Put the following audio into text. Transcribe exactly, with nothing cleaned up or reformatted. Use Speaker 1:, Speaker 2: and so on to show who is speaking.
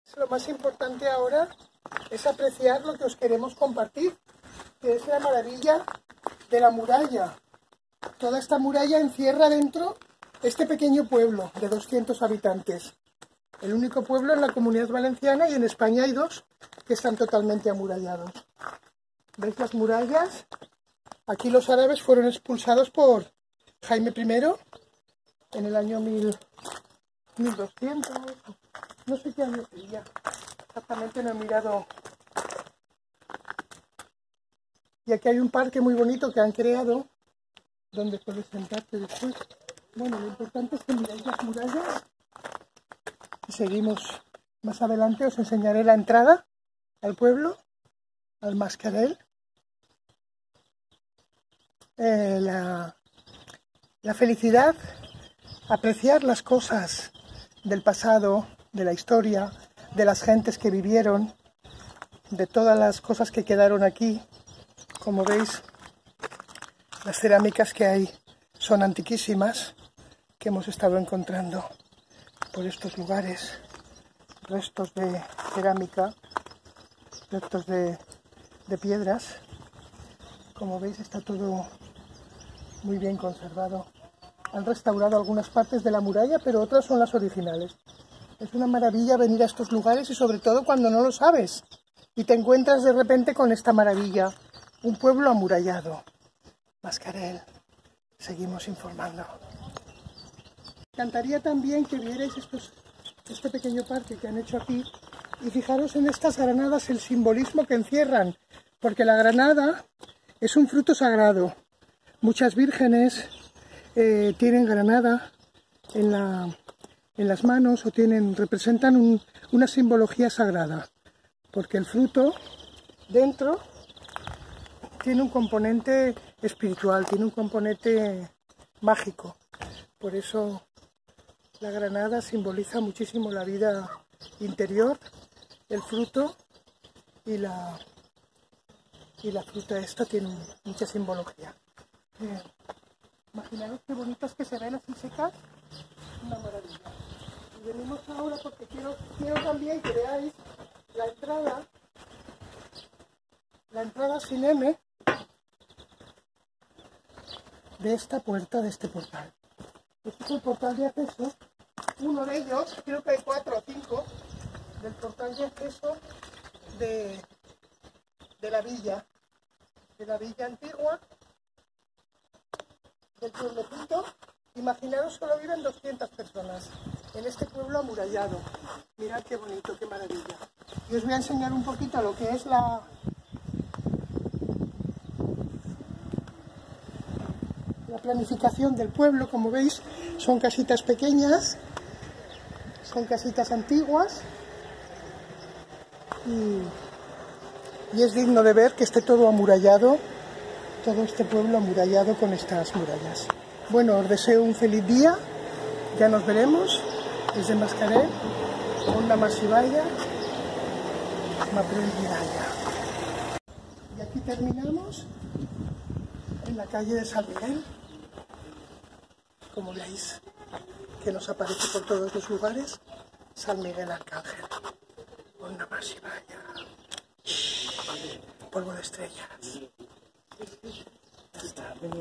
Speaker 1: Lo más importante ahora es apreciar lo que os queremos compartir, que es la maravilla de la muralla. Toda esta muralla encierra dentro este pequeño pueblo de doscientos habitantes. El único pueblo en la Comunidad Valenciana, y en España hay dos que están totalmente amurallados. ¿Veis las murallas? Aquí los árabes fueron expulsados por Jaime primero en el año mil doscientos, no sé qué año sería, exactamente no he mirado. Y aquí hay un parque muy bonito que han creado, donde puedes sentarte después. Bueno, lo importante es que miráis las murallas. Y seguimos más adelante, os enseñaré la entrada al pueblo, al Mascarell. Eh, la, la felicidad, apreciar las cosas del pasado, de la historia, de las gentes que vivieron, de todas las cosas que quedaron aquí. Como veis, las cerámicas que hay son antiquísimas, que hemos estado encontrando por estos lugares, restos de cerámica, restos de, de piedras. Como veis, está todo muy bien conservado. Han restaurado algunas partes de la muralla, pero otras son las originales. Es una maravilla venir a estos lugares y sobre todo cuando no lo sabes y te encuentras de repente con esta maravilla, un pueblo amurallado. Mascarell, seguimos informando. Me encantaría también que vierais estos, este pequeño parque que han hecho aquí y fijaros en estas granadas, el simbolismo que encierran, porque la granada es un fruto sagrado. Muchas vírgenes eh, tienen granada en, la, en las manos o tienen, representan un, una simbología sagrada, porque el fruto dentro tiene un componente espiritual, tiene un componente mágico. Por eso la granada simboliza muchísimo la vida interior, el fruto y la, y la fruta esta tiene mucha simbología. Eh, imaginaros qué bonitas que se ven así secas, una maravilla. Y venimos ahora porque quiero, quiero también que veáis la entrada, la entrada sin M de esta puerta, de este portal. Este es el portal de acceso, uno de ellos, creo que hay cuatro o cinco, del portal de acceso de, de la villa, de la villa antigua, del pueblecito. Imaginaros, solo viven doscientas personas en este pueblo amurallado. Mirad qué bonito, qué maravilla. Y os voy a enseñar un poquito lo que es la, la planificación del pueblo. Como veis, son casitas pequeñas, son casitas antiguas y, y es digno de ver que esté todo amurallado, todo este pueblo amurallado con estas murallas. Bueno, os deseo un feliz día, ya nos veremos desde Mascarell, Onda Masivaya, Maprel Miralla. Y aquí terminamos en la calle de San Miguel, como veis, que nos aparece por todos los lugares, San Miguel Arcángel, Onda Masivaya, polvo de estrellas.